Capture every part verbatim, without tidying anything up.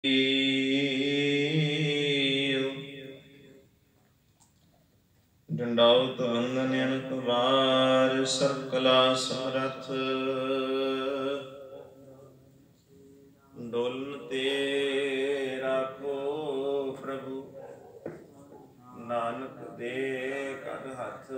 ਡੰਡਾਉਤ ਵੰਦਨ ਅਨਕ ਵਾਰ ਸਰਬ ਕਲਾ ਸਮਰਥ ਡੋਲਨ ਤੇ ਰਾਖੋ ਪ੍ਰਭੂ ਨਾਨਕ ਦੇ ਕਦ ਹੱਥ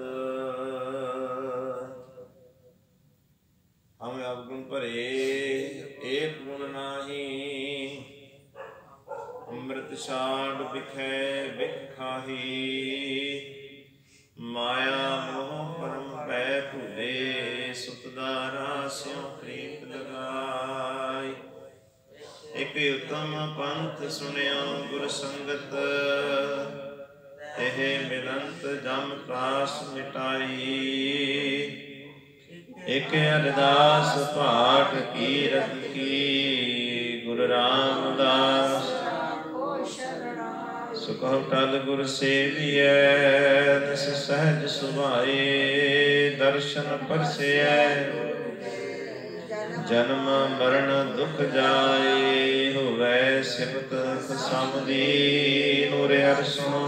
ਹਮ ਅਵਗੁਣ ਭਰੇ ਏਕ ਗੁਣ ਨਾਹੀ ਅੰਮ੍ਰਿਤ ਛਾੜ ਬਿਖੈ ਬਿਖ ਖਾਹੀ ਮਾਇਆ ਮੋਹ ਪਰਮ ਪੈ ਭੁਲੇ ਸੁਤਦਾਰਾ ਸਿਉ ਪ੍ਰੀਤ ਲਗਾਈ ਇਕ ਉਤਮ ਪੰਥ ਸੁਣਿਓ ਗੁਰ ਸੰਗਤ ਇਹ ਮਿਲੰਤ ਜਮ ਤਰਾਸ ਮਿਟਾਈ ਇਕ ਅਰਦਾਸ ਪਾਠ ਕੀਰਤ ਕੀ ਗੁਰੂ ਰਾਮਦਾਸ ਸੁਖਉ ਟਲ ਗੁਰ ਸੇਵੀਐ ਤਿਸ ਸਹਿਜ ਸੁਭਾਏ ਦਰਸ਼ਨ ਪਰਸੈ ਜਨਮ ਮਰਨ ਦੁਖ ਜਾਏ ਹੋਵੈ ਸਿਫਤ ਖਸਮਦੀ ਨੂਰ ਅਰਸ਼ੋਂ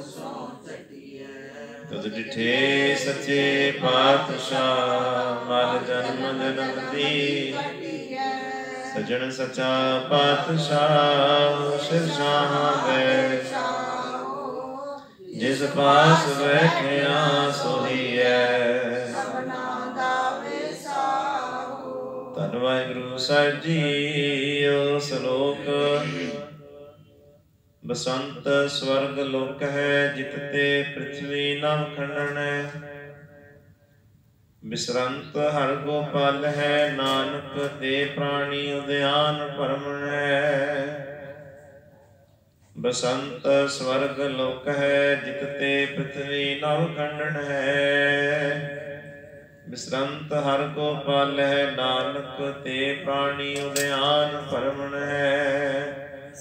ਤੁਧ ਡਿਠੇ ਸੱਚੇ ਪਾਤਸ਼ਾਹ ਮਲ ਜਨਮ ਜਨਮ ਦੀ ਸਜਣ ਸਚਾ ਪਾਤਸ਼ਾਹ ਸਿਰ ਸਾਹਵੇ ਜਿਸ ਪਾਸ ਬੈਠਿਆ ਸੋਹੀਐ ਧੰਨ ਵਾਹਿਗੁਰੂ ਸਾਹਿਬ ਜੀਓ। ਸ਼ਲੋਕ ਬਸੰਤ ਸਵਰਗ ਲੋਕ ਹੈ ਜਿਤ ਤੇ ਪ੍ਰਿਥਵੀ ਨਵ ਖੰਡਣੈ ਬਿਸਰੰਤ ਹਰ ਗੋਪਾਲ ਹੈ ਨਾਨਕ ਤੇ ਪ੍ਰਾਣੀ ਉਦਿਆਨ ਭਰਮਣੈ ਬਸੰਤ ਸਵਰਗ ਲੋਕ ਹੈ ਜਿਤ ਤੇ ਪ੍ਰਿਥਵੀ ਨਵ ਖੰਡਨ ਹੈ ਬਿਸਰੰਤ ਹਰ ਗੋਪਾਲ ਹੈ ਨਾਨਕ ਤੇ ਪ੍ਰਾਣੀ ਉਦਿਆਨ ਭਰਮਣੈ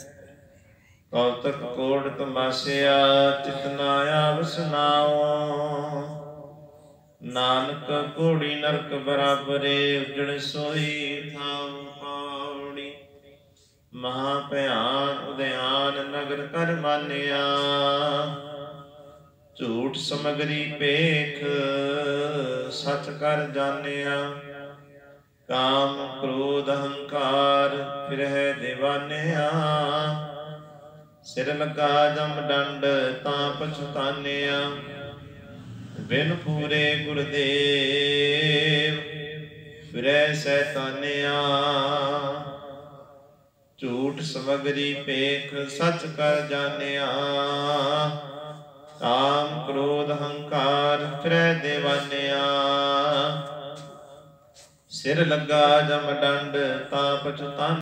ਕੌਤਕ ਕੋੜ ਤਮਾਸਿਆ ਚਿਤਨਾ ਆਵਸ ਨਾਉ ਨਾਨਕ ਕੋੜੀ ਨਰਕ ਬਰਾਬਰੇ ਉਜੜ ਸੋਈ ਥਾਉ ਪਾਉੜੀ ਮਹਾ ਭਿਆਨ ਉਦਿਆਨ ਨਗਰ ਕਰ ਮਾਨਿਆ ਝੂਠ ਸਮਗਰੀ ਪੇਖ ਸਚ ਕਰ ਜਾਣਿਆ ਕਾਮ ਕ੍ਰੋਧ ਅਹੰਕਾਰ ਫਿਰਹਿ ਦੀਵਾਨਿਆ ਸਿਰ ਲਗਾ ਜਮ ਡੰਡ ਤਾਂ ਪਛਤਾਨਿਆ ਬਿਨ ਪੂਰੇ ਗੁਰਦੇਵ ਫਿਰੈ ਸੈਤਾਨਿਆ ਝੂਠ ਸਮਗਰੀ ਪੇਖ ਸਚ ਕਰ ਜਾਣਿਆ ਕਾਮ ਕ੍ਰੋਧ ਹੰਕਾਰ ਫਿਰੈ ਦੀਵਾਨਿਆ ਸਿਰ ਲੱਗਾ ਜਮ ਡੰਡ ਤਾਂ ਪਛਤਾਨਿਆ